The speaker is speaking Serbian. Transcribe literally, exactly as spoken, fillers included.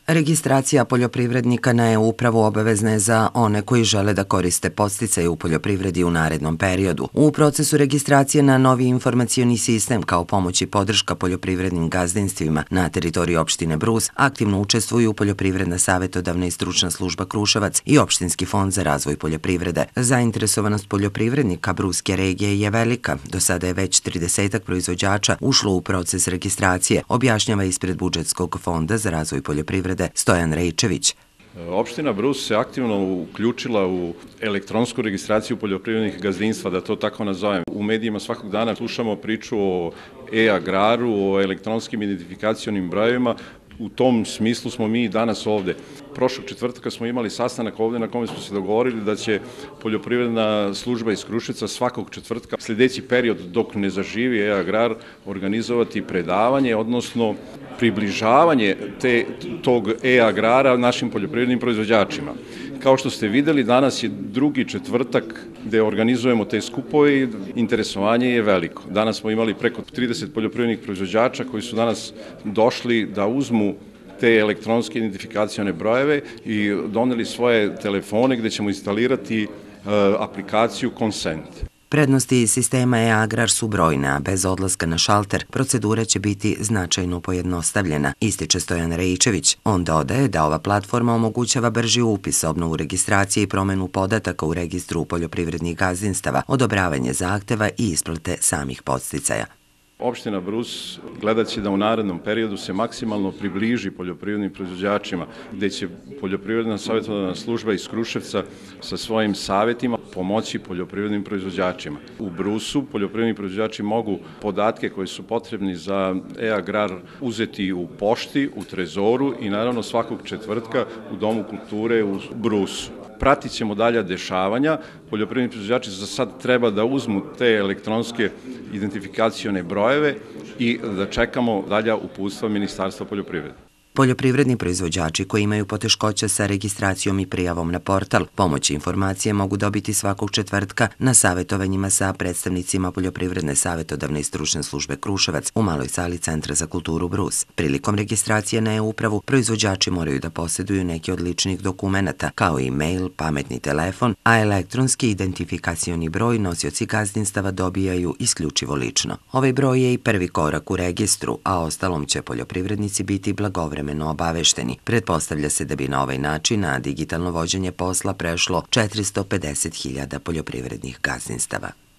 Registracija poljoprivrednika na e-upravu obavezna je za one koji žele da koriste podsticaje u poljoprivredi u narednom periodu. U procesu registracije na novi informacioni sistem kao pomoć i podrška poljoprivrednim gazdinstvima na teritoriji opštine Brus aktivno učestvuju Poljoprivredna savetodavna i stručna služba Kruševac i Opštinski fond za razvoj poljoprivrede. Zainteresovanost poljoprivrednika Bruske regije je velika. Do sada je već tridesetak proizvođača ušlo u proces registracije, objašnjava ispred Budžetskog fonda za razvoj poljoprivrede Stojan Rejčević. Opština Brus se aktivno uključila u elektronsku registraciju poljoprivrednih gazdinstva, da to tako nazovem. U medijima svakog dana slušamo priču o e-agraru, o elektronskim identifikacionim brojevima. U tom smislu smo mi danas ovde. Prošlog četvrtka smo imali sastanak ovde na kome smo se dogovorili da će poljoprivredna služba iz Kruševca svakog četvrtka sljedeći period dok ne zaživi e-agrar organizovati predavanje, odnosno približavanje te, tog e-agrara našim poljoprivrednim proizvođačima. Kao što ste videli, danas je drugi četvrtak gde organizujemo te skupove i interesovanje je veliko. Danas smo imali preko trideset poljoprivrednih proizvođača koji su danas došli da uzmu te elektronske identifikacione brojeve i doneli svoje telefone gde ćemo instalirati aplikaciju Consent. Prednosti sistema e-agrar su brojne, a bez odlaska na šalter procedura će biti značajno pojednostavljena, ističe Stojan Rejčević. On dodaje da ova platforma omogućava brži upis, obnovu registracije i promenu podataka u registru poljoprivrednih gazdinstava, odobravanje zahteva i isplate samih podsticaja. Opština Brus gledat će da u narednom periodu se maksimalno približi poljoprivrednim proizvođačima, gde će Poljoprivredna savetodavna služba iz Kruševca sa svojim savetima pomoći poljoprivrednim proizvođačima. U Brusu poljoprivredni proizvođači mogu podatke koji su potrebni za e-agrar uzeti u pošti, u trezoru i naravno svakog četvrtka u Domu kulture u Brusu. Pratit ćemo dalja dešavanja. Poljoprivredni proizvođači za sad treba da uzmu te elektronske identifikacione brojeve i da čekamo dalja uputstva Ministarstva poljoprivrede. Poljoprivredni proizvođači koji imaju poteškoća sa registracijom i prijavom na portal pomoć i informacije mogu dobiti svakog četvrtka na savetovanjima sa predstavnicima Poljoprivredne savetodavne i stručne službe Kruševac u maloj sali Centra za kulturu Brus. Prilikom registracije na e-upravu proizvođači moraju da posjeduju neki od ličnih dokumenata kao i mail, pametni telefon, a elektronski identifikacioni broj nosioci gazdinstava dobijaju isključivo lično. Ovaj broj je i prvi korak u registru, a ostalom će poljoprivrednici biti blagovremeno obavešteni. Pretpostavlja se da bi na ovaj način na digitalno vođenje posla prešlo četiristo pedeset hiljada poljoprivrednih gazdinstava.